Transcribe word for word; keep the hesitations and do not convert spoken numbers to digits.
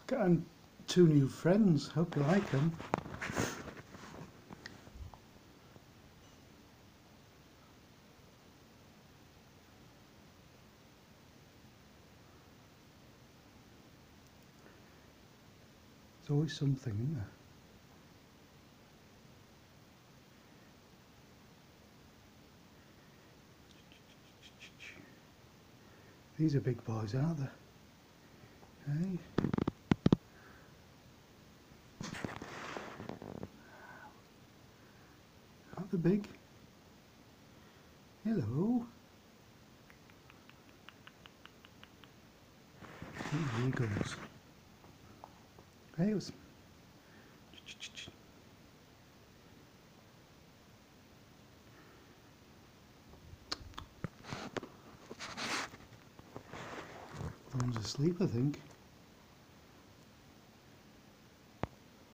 Got two new friends. Hope you like them. There's always something, isn't there? These are big boys, aren't they? Hey. Aren't they big? Hello. Hey, eagles. Hey, it was. One's asleep, I think.